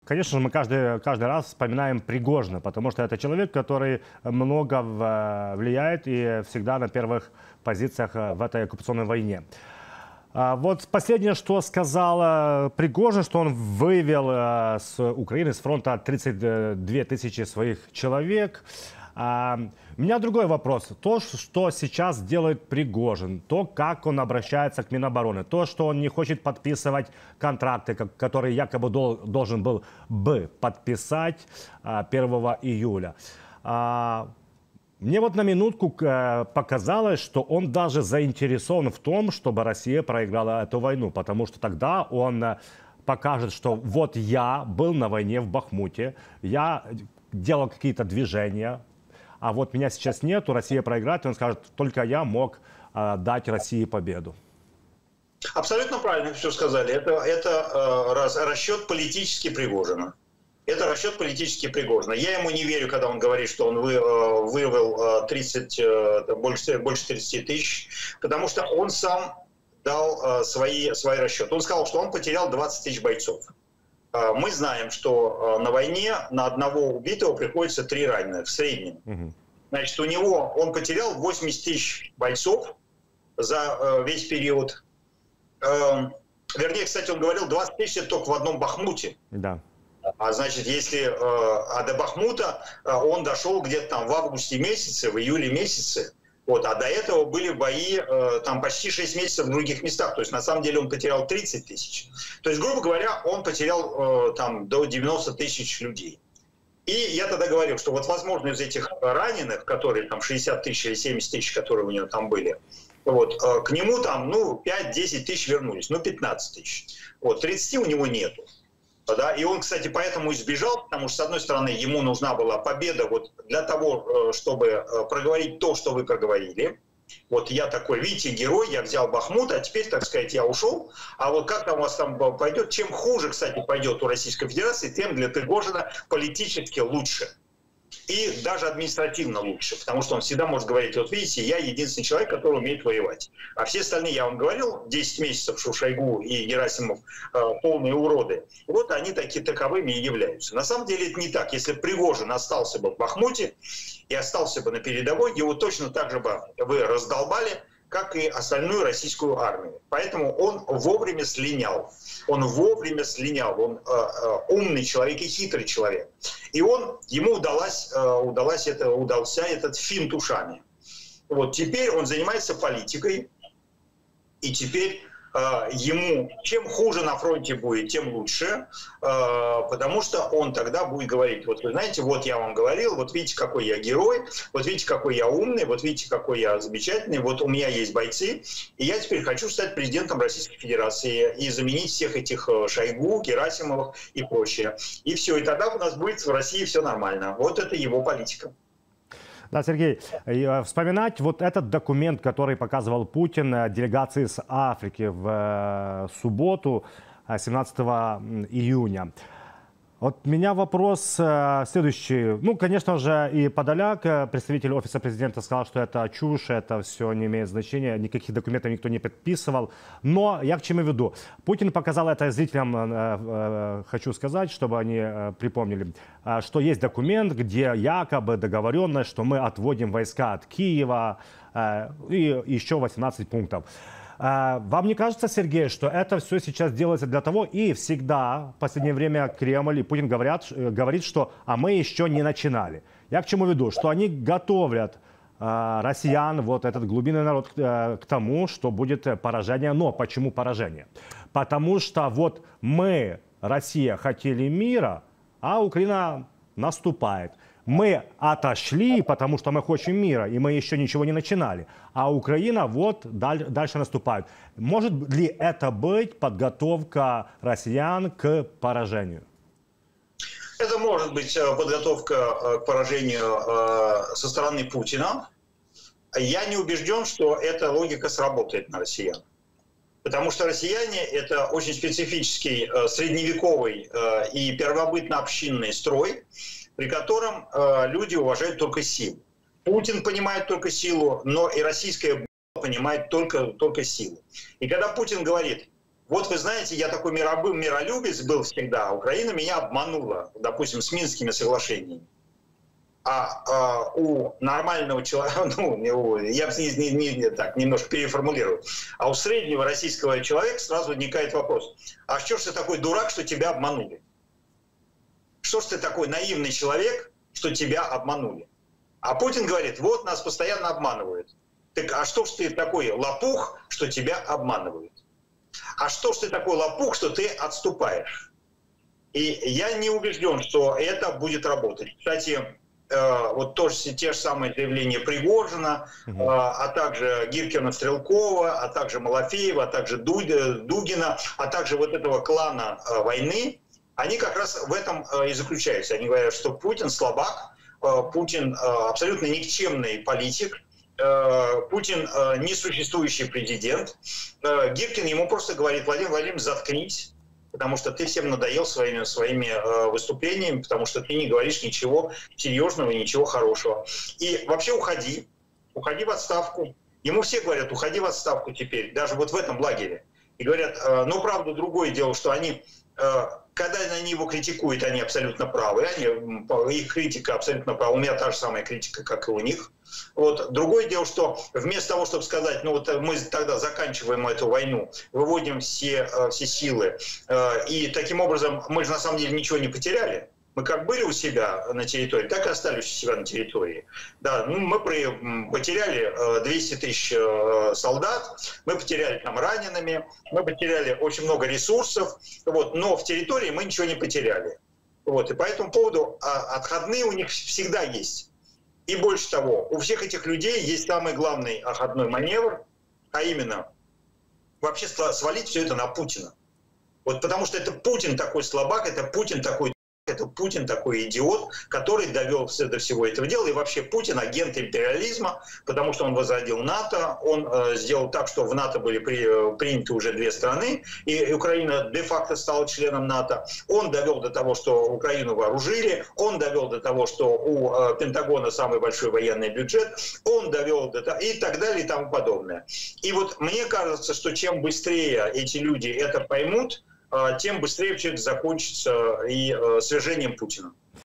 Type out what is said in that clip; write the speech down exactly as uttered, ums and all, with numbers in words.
Конечно же, мы каждый, каждый раз вспоминаем Пригожина, потому что это человек, который много влияет и всегда на первых позициях в этой оккупационной войне. Вот последнее, что сказал Пригожин, что он вывел с Украины, с фронта тридцать две тысячи своих человек. У меня другой вопрос. То, что сейчас делает Пригожин, то, как он обращается к Минобороны, то, что он не хочет подписывать контракты, которые якобы должен был бы подписать первого июля. Мне вот на минутку показалось, что он даже заинтересован в том, чтобы Россия проиграла эту войну, потому что тогда он покажет, что вот я был на войне в Бахмуте, я делал какие-то движения, а вот меня сейчас нету, Россия проиграет, и он скажет, только я мог э, дать России победу. Абсолютно правильно все сказали. Это, это э, раз, расчет политический Пригожина. Это расчет политический Пригожина. Я ему не верю, когда он говорит, что он вы, э, вывел тридцать, э, больше, больше тридцати тысяч, потому что он сам дал э, свои, свои расчеты. Он сказал, что он потерял двадцать тысяч бойцов. Мы знаем, что на войне на одного убитого приходится три раненых в среднем. Угу. Значит, у него он потерял восемьдесят тысяч бойцов за весь период. Вернее, кстати, он говорил, двадцать тысяч это только в одном Бахмуте. Да. А значит, если а до Бахмута он дошел где-то там в августе месяце, в июле месяце. Вот, а до этого были бои э, там почти шесть месяцев в других местах. То есть на самом деле он потерял тридцать тысяч. То есть, грубо говоря, он потерял э, там до девяноста тысяч людей. И я тогда говорил, что вот возможно из этих раненых, которые там шестьдесят тысяч или семьдесят тысяч, которые у него там были, вот, э, к нему там ну пять-десять тысяч вернулись, ну пятнадцать тысяч. Вот, тридцати у него нету. Да, и он, кстати, поэтому избежал, потому что, с одной стороны, ему нужна была победа вот для того, чтобы проговорить то, что вы проговорили. Вот я такой, видите, герой, я взял Бахмут, а теперь, так сказать, я ушел. А вот как там у вас там пойдет, чем хуже, кстати, пойдет у Российской Федерации, тем для Пригожина политически лучше. И даже административно лучше, потому что он всегда может говорить, вот видите, я единственный человек, который умеет воевать. А все остальные, я вам говорил, десять месяцев, что Шойгу и Герасимов э, полные уроды, вот они такие таковыми и являются. На самом деле это не так. Если Пригожин остался бы в Бахмуте и остался бы на передовой, его точно так же бы вы раздолбали, как и остальную российскую армию. Поэтому он вовремя слинял. Он вовремя слинял. Он э, э, умный человек и хитрый человек. И он, ему удалось, э, удалось это, удался этот финт ушами. Вот теперь он занимается политикой. И теперь э, ему, чем хуже на фронте будет, тем лучше. Э, потому что он тогда будет говорить, вот вы знаете, вот я вам говорил, вот видите, какой я герой, вот видите, какой я умный, вот видите, какой я замечательный, вот у меня есть бойцы, и я теперь хочу стать президентом Российской Федерации и заменить всех этих Шойгу, Герасимовых и прочее. И все, и тогда у нас будет в России все нормально. Вот это его политика. Да, Сергей, вспоминать вот этот документ, который показывал Путин делегации с Африки в субботу, семнадцатого июня. Вот у меня вопрос э, следующий. Ну, конечно же, и Подоляк, представитель офиса президента, сказал, что это чушь, это все не имеет значения, никаких документов никто не подписывал. Но я к чему веду? Путин показал это зрителям, э, э, хочу сказать, чтобы они э, припомнили, э, что есть документ, где якобы договоренность, что мы отводим войска от Киева э, и еще восемнадцать пунктов. Вам не кажется, Сергей, что это все сейчас делается для того, и всегда в последнее время Кремль и Путин говорят, говорит, что а мы еще не начинали. Я к чему веду? Что они готовят э, россиян, вот этот глубинный народ, э, к тому, что будет поражение. Но почему поражение? Потому что вот мы, Россия, хотели мира, а Украина наступает. Мы отошли, потому что мы хотим мира, и мы еще ничего не начинали. А Украина вот дальше наступает. Может ли это быть подготовка россиян к поражению? Это может быть подготовка к поражению со стороны Путина. Я не убежден, что эта логика сработает на россиян. Потому что россияне – это очень специфический средневековый и первобытно-общинный строй, при котором э, люди уважают только силу. Путин понимает только силу, но и российская понимает только, только силу. И когда Путин говорит, вот вы знаете, я такой миробы, миролюбец был всегда, Украина меня обманула, допустим, с Минскими соглашениями. А, а у нормального человека, ну, я не, не, не, не так, немножко переформулирую, а у среднего российского человека сразу возникает вопрос, а что ж ты такой дурак, что тебя обманули? Что ж ты такой наивный человек, что тебя обманули? А Путин говорит, вот нас постоянно обманывают. Так а что ж ты такой лопух, что тебя обманывают? А что ж ты такой лопух, что ты отступаешь? И я не убежден, что это будет работать. Кстати, вот тоже те же самые заявления Пригожина, угу. а также Гиркина-Стрелкова, а также Малафеева, а также Дугина, а также вот этого клана войны, они как раз в этом и заключаются. Они говорят, что Путин слабак, Путин абсолютно никчемный политик, Путин несуществующий президент. Гиркин ему просто говорит, Владимир Владимирович, заткнись, потому что ты всем надоел своими, своими э, выступлениями, потому что ты не говоришь ничего серьезного и ничего хорошего. И вообще уходи, уходи в отставку. Ему все говорят, уходи в отставку теперь, даже вот в этом лагере. И говорят, э, ну правда, другое дело, что они, э, когда они его критикуют, они абсолютно правы, они, их критика абсолютно права, у меня та же самая критика, как и у них. Вот. Другое дело, что вместо того, чтобы сказать, ну вот мы тогда заканчиваем эту войну, выводим все, все силы, и таким образом мы же на самом деле ничего не потеряли. Мы как были у себя на территории, так и остались у себя на территории. Да, ну, мы потеряли двести тысяч солдат, мы потеряли там ранеными, мы потеряли очень много ресурсов, вот, но в территории мы ничего не потеряли. Вот, и по этому поводу отходные у них всегда есть. И больше того, у всех этих людей есть самый главный отходной маневр, а именно вообще свалить все это на Путина. Вот потому что это Путин такой слабак, это Путин такой, это Путин такой идиот, который довел до всего этого дела. И вообще Путин агент империализма, потому что он возродил НАТО, он э, сделал так, что в НАТО были при, приняты уже две страны, и Украина де-факто стала членом НАТО. Он довел до того, что Украину вооружили, он довел до того, что у э, Пентагона самый большой военный бюджет, он довел до того, и так далее, и тому подобное. И вот мне кажется, что чем быстрее эти люди это поймут, тем быстрее все это закончится и свержением Путина.